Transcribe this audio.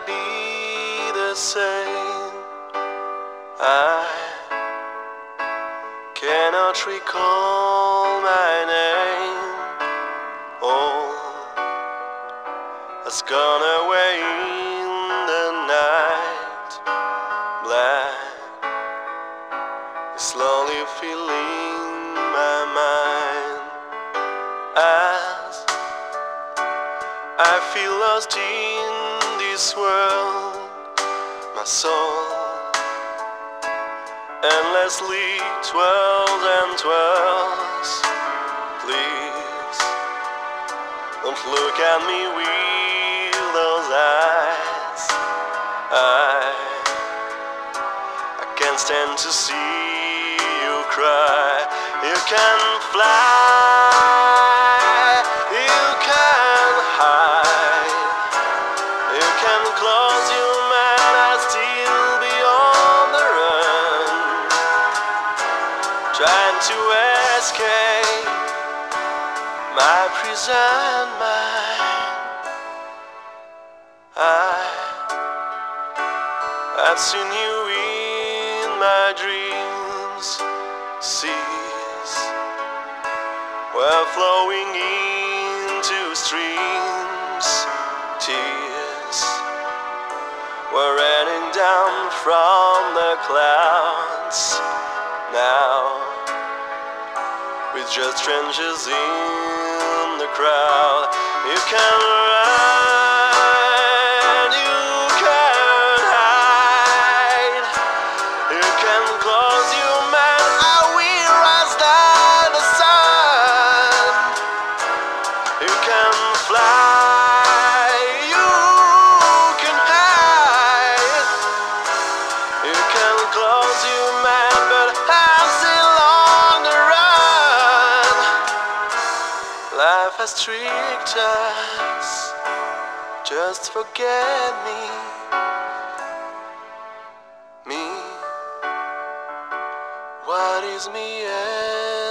be the same. I cannot recall my name. All has gone away in the night. Black is slowly filling my mind as I feel lost in this world. My soul endlessly twirls and twirls. Please don't look at me with those eyes. I can't stand to see you cry. You can fly, you can hide, you can close your mind and still be on the run, trying to escape my prison mind. I've seen you in my dreams. Seas were flowing into streams. Tears were raining down from the clouds. Now, with just strangers in the crowd, you can run, you can hide, you can close your mind. I will rise like the sun. You can fly, you can hide, you can close your mind, but I'm still on the run. Life has tricked us, just forget me. Me, what is me